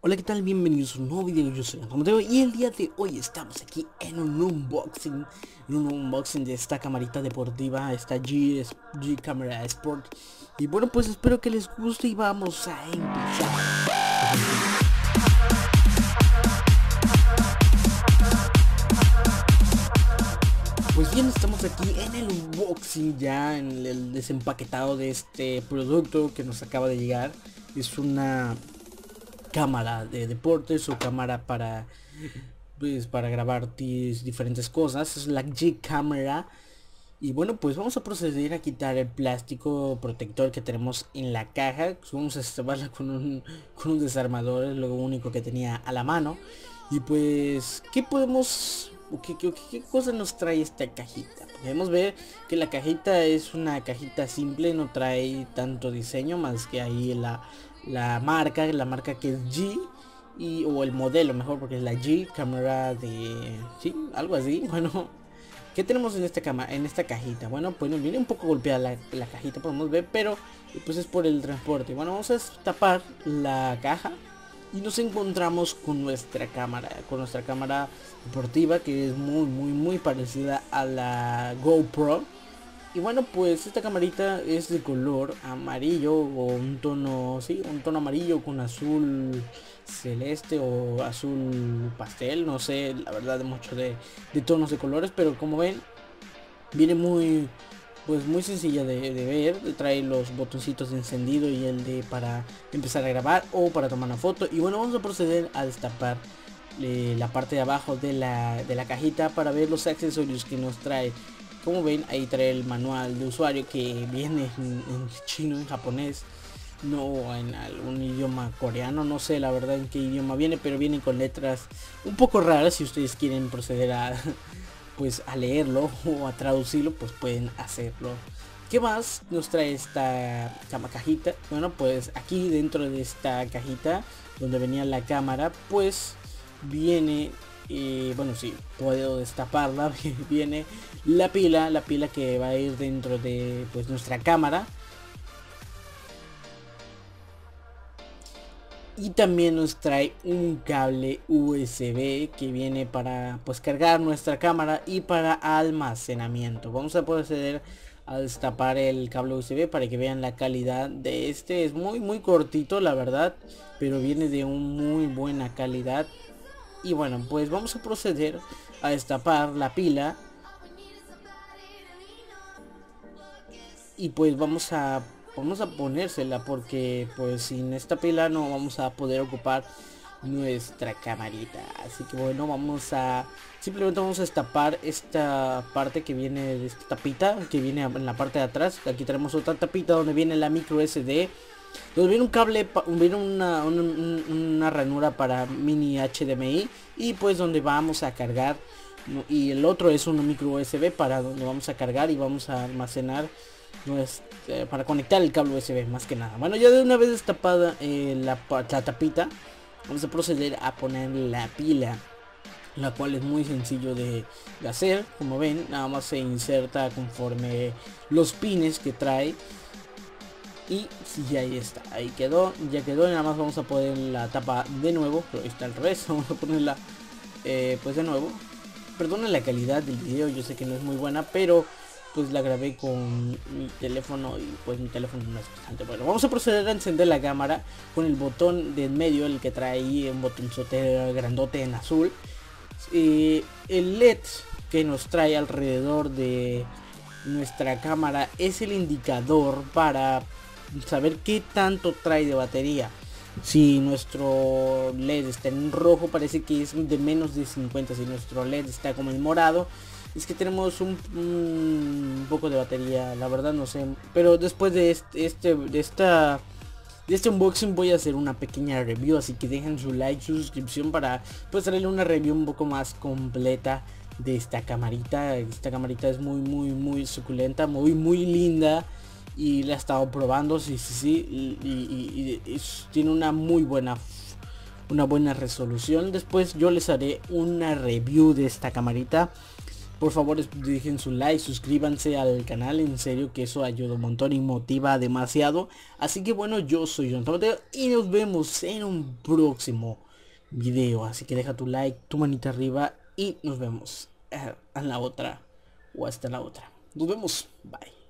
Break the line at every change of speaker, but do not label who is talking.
Hola, ¿qué tal? Bienvenidos a un nuevo video. Yo soy Mateo y el día de hoy estamos aquí en un unboxing de esta camarita deportiva, esta G Camera Sport. Y bueno, pues espero que les guste y vamos a empezar. Pues bien, estamos aquí en el unboxing, ya en el desempaquetado de este producto que nos acaba de llegar. Es una cámara de deportes o cámara para, pues, para grabar diferentes cosas. Es la G Camera. Y bueno, pues vamos a proceder a quitar el plástico protector que tenemos en la caja. Pues vamos a destaparla con un desarmador, es lo único que tenía a la mano. Y pues, ¿qué podemos... ¿Qué cosa nos trae esta cajita? Podemos ver que la cajita es una cajita simple, no trae tanto diseño más que ahí la marca que es G, o el modelo mejor, porque es la G cámara de... sí, algo así. Bueno, ¿qué tenemos en esta cajita? Bueno, pues nos viene un poco golpeada la cajita, podemos ver, pero pues es por el transporte. Bueno, vamos a tapar la caja y nos encontramos con nuestra cámara deportiva, que es muy parecida a la GoPro. Y bueno, pues esta camarita es de color amarillo, o un tono, sí, un tono amarillo con azul celeste o azul pastel, no sé la verdad mucho de tonos de colores, pero como ven viene muy sencilla de ver. Trae los botoncitos de encendido y el de para empezar a grabar o para tomar una foto. Y bueno, vamos a proceder a destapar la parte de abajo de la cajita para ver los accesorios que nos trae. Como ven, ahí trae el manual de usuario, que viene en chino, en japonés, no en algún idioma coreano, no sé la verdad en qué idioma viene, pero viene con letras un poco raras. Si ustedes quieren proceder a pues a leerlo o a traducirlo, pues pueden hacerlo. ¿Qué más nos trae esta cajita? Bueno, pues aquí dentro de esta cajita donde venía la cámara, pues viene, bueno, sí, puedo destaparla. Viene la pila que va a ir dentro de pues nuestra cámara. Y también nos trae un cable USB que viene para pues cargar nuestra cámara y para almacenamiento. Vamos a proceder a destapar el cable USB para que vean la calidad de este. Es muy cortito la verdad, pero viene de un muy buena calidad. Y bueno, pues vamos a proceder a destapar la pila. Y pues vamos a ponérsela, porque pues sin esta pila no vamos a poder ocupar nuestra camarita. Así que bueno, simplemente vamos a destapar esta parte que viene de esta tapita que viene en la parte de atrás. Aquí tenemos otra tapita donde viene la micro SD, donde viene un cable, viene una ranura para mini HDMI, y pues donde vamos a cargar. Y el otro es un micro USB para donde vamos a cargar y vamos a almacenar para conectar el cable USB, más que nada. Bueno, ya de una vez destapada la tapita, vamos a proceder a poner la pila, la cual es muy sencillo de hacer. Como ven, nada más se inserta conforme los pines que trae. Y sí, ahí está, ahí quedó, ya quedó. Y nada más vamos a poner la tapa de nuevo, pero está al revés. Vamos a ponerla pues de nuevo. Perdonen la calidad del video, yo sé que no es muy buena, pero pues la grabé con mi teléfono y pues mi teléfono no es bastante bueno. Vamos a proceder a encender la cámara con el botón de en medio, el que trae ahí un botonzote grandote en azul. El LED que nos trae alrededor de nuestra cámara es el indicador para saber qué tanto trae de batería. Si nuestro LED está en rojo, parece que es de menos de 50. Si nuestro LED está como en morado, es que tenemos un poco de batería. La verdad no sé, pero después de este unboxing voy a hacer una pequeña review, así que dejen su like, su suscripción para pues traerle una review un poco más completa de esta camarita. Esta camarita es muy suculenta, muy linda, y la he estado probando, sí, y tiene una buena resolución. Después yo les haré una review de esta camarita Por favor dejen su like, suscríbanse al canal, en serio que eso ayuda un montón y motiva demasiado. Así que bueno, yo soy John Tomateo y nos vemos en un próximo video. Así que deja tu like, tu manita arriba y nos vemos en la otra o hasta la otra. Nos vemos, bye.